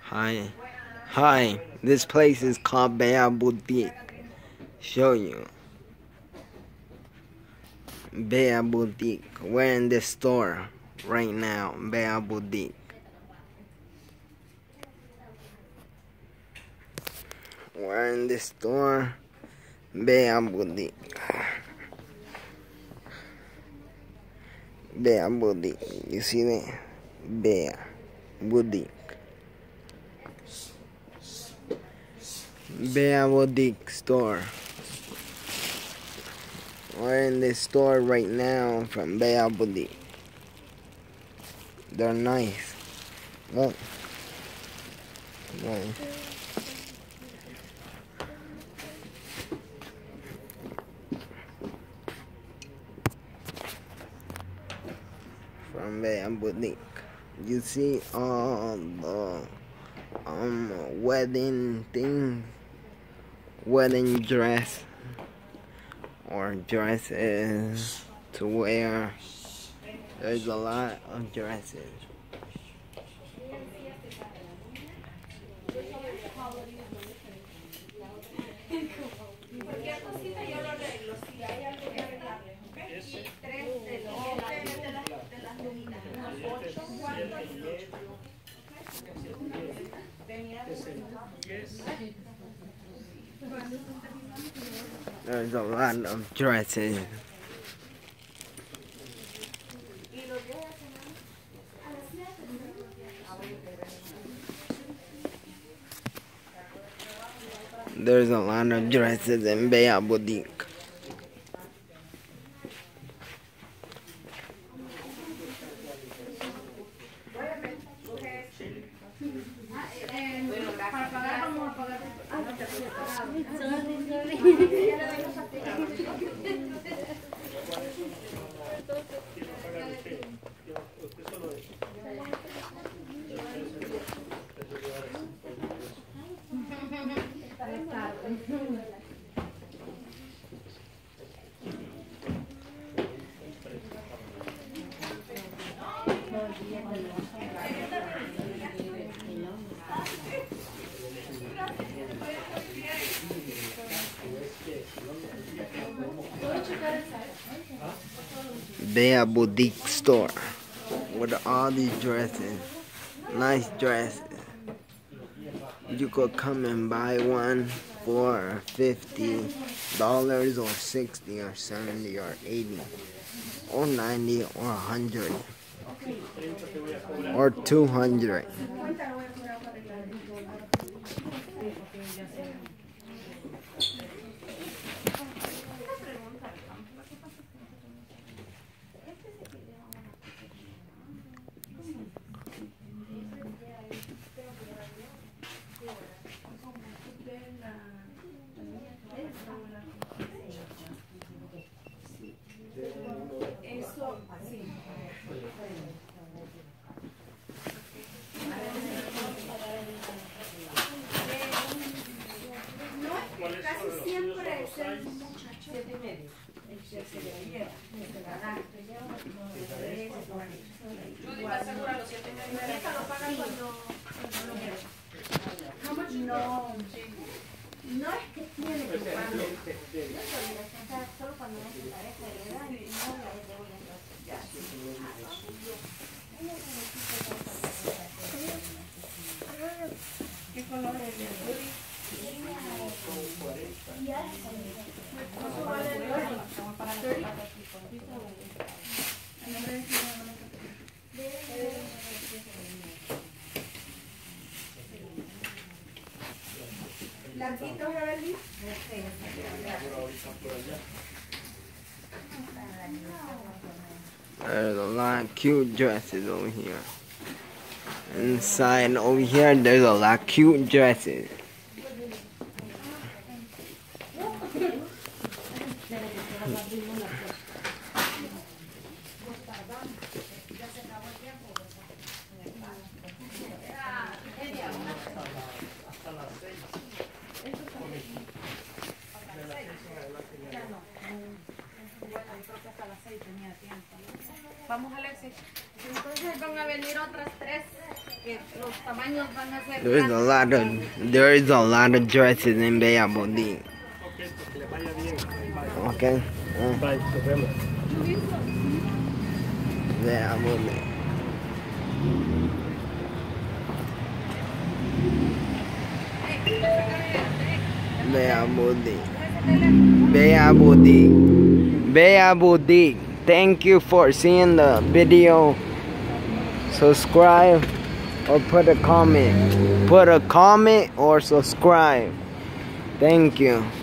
Hi. Hi. This place is called Bea Boutique. Show you. Bea Boutique. We're in this store right now. Bea Boutique. We're in this store. Bea Boutique. Bea Boutique. You see that? Bea Boutique. Bea Boutique store. We're in this store right now from Bea Boutique. They're nice. Look. Nice. From Bea Boutique. You see all the wedding things, wedding dress or dresses to wear. There's a lot of dresses. There's a lot of dresses. There's a lot of dresses in Bea Boutique. Bea Boutique store with all these dresses, nice dresses. You could come and buy one for $50 or 60 or 70 or 80 or 90 or 100 or 200. Casi siempre es el muchacho. 7:30. Judy, ¿me asegura los 7:30? ¿Esta lo pagan cuando lo quieres? No. No es que tiene que pagarlo. Solo cuando no se pareja de edad y no la de voy a ¿qué color es de Judy? ¿Larguito, Evelyn? There's a lot of cute dresses over here. Inside over here, there's a lot of cute dresses. Vamos, Alexis. Entonces van a venir otras 3 que los tamaños van a ser There is a lot of dresses in Bella Boutique. Okay. Bye, nos vemos. Bella Boutique. Bella Boutique. Bella Boutique. Bella Boutique. Thank you for seeing the video. Subscribe or put a comment. Put a comment or subscribe. Thank you.